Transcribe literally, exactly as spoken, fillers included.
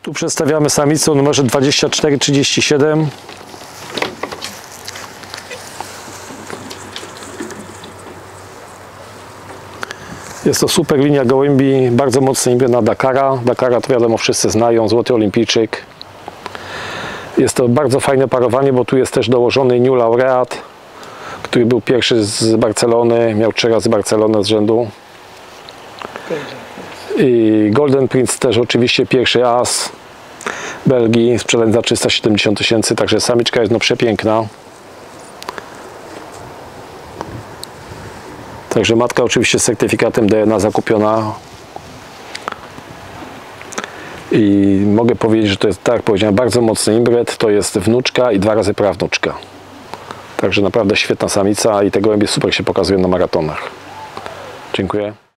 Tu przedstawiamy samicę o numerze dwadzieścia cztery trzydzieści siedem. Jest to super linia gołębi, bardzo mocny imbry na Dakara. Dakara to wiadomo wszyscy znają, złoty olimpijczyk. Jest to bardzo fajne parowanie, bo tu jest też dołożony New Laureat, który był pierwszy z Barcelony, miał trzy razy Barcelonę z rzędu. I Golden Prince też oczywiście pierwszy as Belgii, sprzedany za trzysta siedemdziesiąt tysięcy, także samiczka jest no przepiękna. Także matka oczywiście z certyfikatem D N A zakupiona. I mogę powiedzieć, że to jest, tak jak powiedziałem, bardzo mocny imbret. To jest wnuczka i dwa razy prawnuczka. Także naprawdę świetna samica i te gołębie super się pokazują na maratonach. Dziękuję.